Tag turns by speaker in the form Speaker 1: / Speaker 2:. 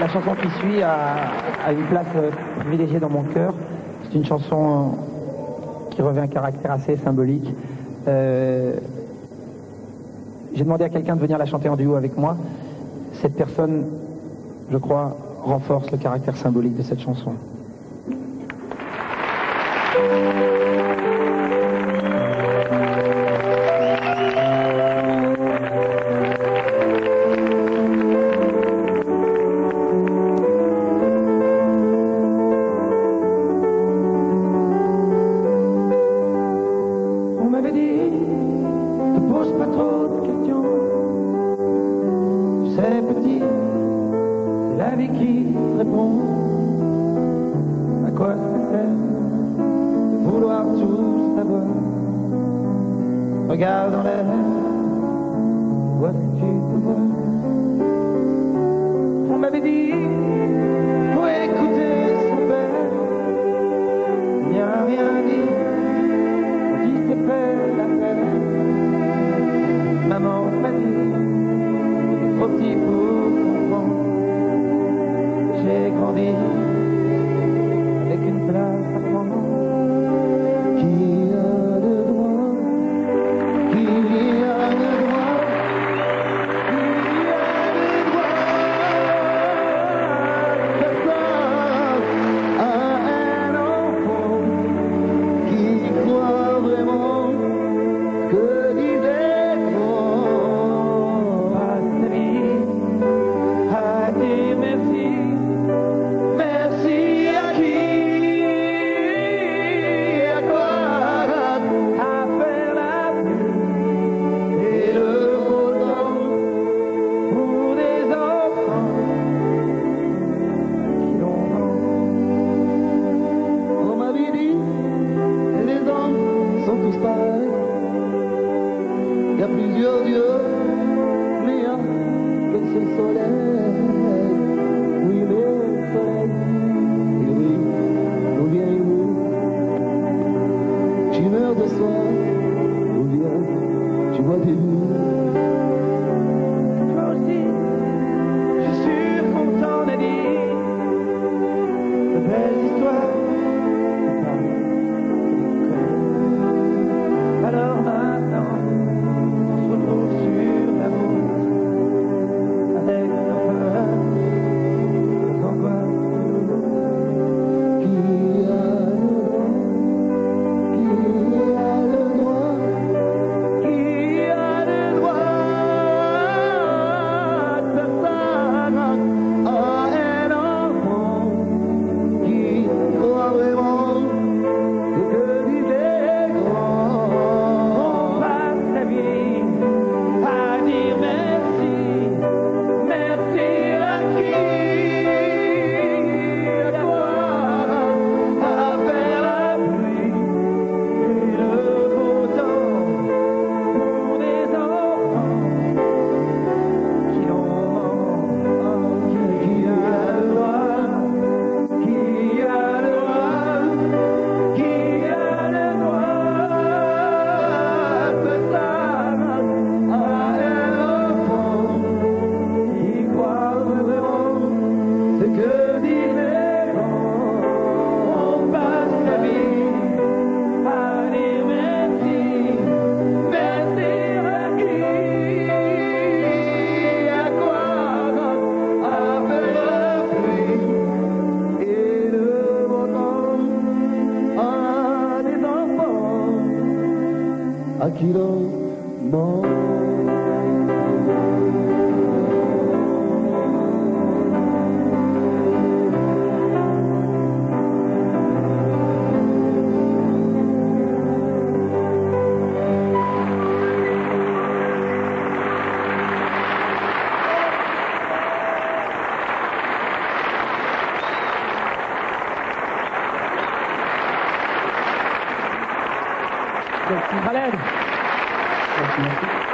Speaker 1: La chanson qui suit a une place privilégiée dans mon cœur. C'est une chanson qui revêt un caractère assez symbolique. J'ai demandé à quelqu'un de venir la chanter en duo avec moi. Cette personne, je crois, renforce le caractère symbolique de cette chanson.
Speaker 2: On m'avait dit, ne pose pas trop de questions. Tu sais, petit, c'est la vie qui répond. À quoi ça sert de vouloir tout savoir? Regarde dans l'air, vois ce que tu peux voir. On m'avait dit, faut écouter son père. Il n'y a rien dit. Qui s'est fait la peine? Maman m'a dit, trop petit pour comprendre. J'ai grandi avec une place à prendre. Qui a le droit? Qui a le droit? Qui a le droit? Personne à un enfant qui croit vraiment que disait-on. Passe ta vie à dire merci. Merci à qui? À quoi? À faire la pluie et le beau temps pour des enfants qui l'ont. On m'avait dit, les hommes sont tous pareils. Il y a plusieurs dieux, mais un seul soleil. Oui, mais le soleil, il brille, ou bien il brille. Tu meurs de soif, ou bien tu bois des nuits. Toi aussi, je suis content de dire de belles histoires. Alors maintenant, on se retrouve sur la route avec nos peurs, nos angoisses. Qui a le droit? Qui a le droit? Personne à un enfant qui croit vraiment ce que disait grand. On passe la vie à dire merci. Merci à qui? À quoi? À faire la pluie et le beau temps pour des enfants qui l'ont. Qui a le droit? Qui a le droit? Qui a le droit? Personne à un enfant qui croit vraiment ce que disait on. On passe la vie à dire merci. Merci à qui? À quoi? À faire la pluie et le beau temps à des enfants à qui l'on ment.
Speaker 1: Merci. Merci.